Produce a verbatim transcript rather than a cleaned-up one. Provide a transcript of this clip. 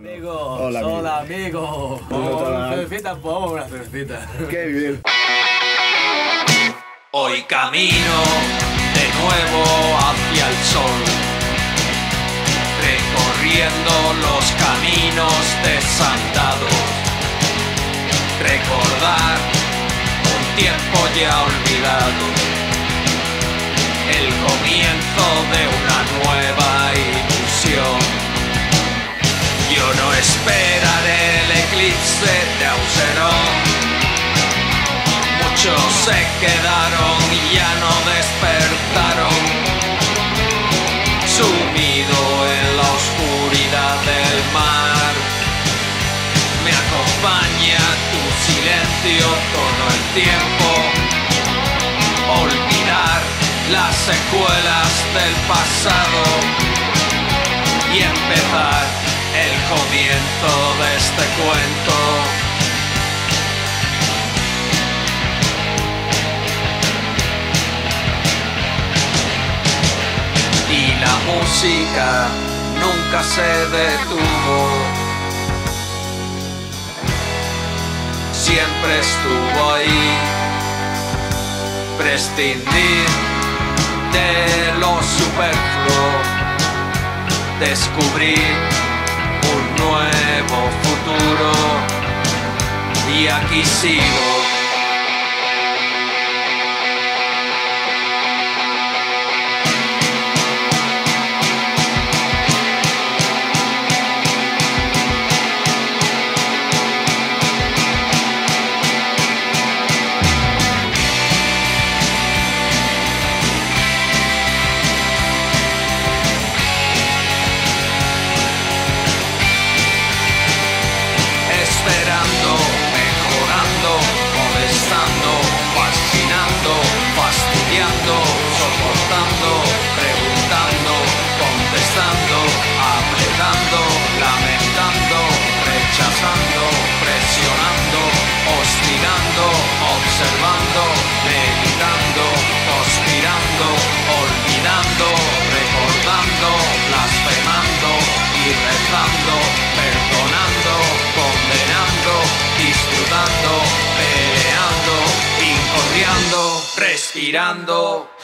Amigos, Hola, amigo. hola amigos. Vamos a una cervecita, pues vamos a una cervecita. Qué bien. Hoy camino de nuevo hacia el sol, recorriendo los caminos desandados. Recordar un tiempo ya olvidado, el comienzo de una nueva ilusión. Yo no esperaré el eclipse de Auserón. Muchos se quedaron y ya no despertaron, sumido en la oscuridad del mar. Me acompaña tu silencio todo el tiempo. Olvidar las secuelas del pasado y empezar el comienzo de este cuento. Y la música nunca se detuvo, siempre estuvo ahí. Prescindir de lo superfluo, descubrir un nuevo futuro, y aquí sigo. Esperando, mejorando, molestando, fascinando, fastidiando, soportando, preguntando, contestando, apretando, lamentando, rechazando, presionando, hostigando, observando, meditando, conspirando, olvidando, recordando, blasfemando y rezando, perdonando, condenando, disfrutando, peleando, incordiando, respirando.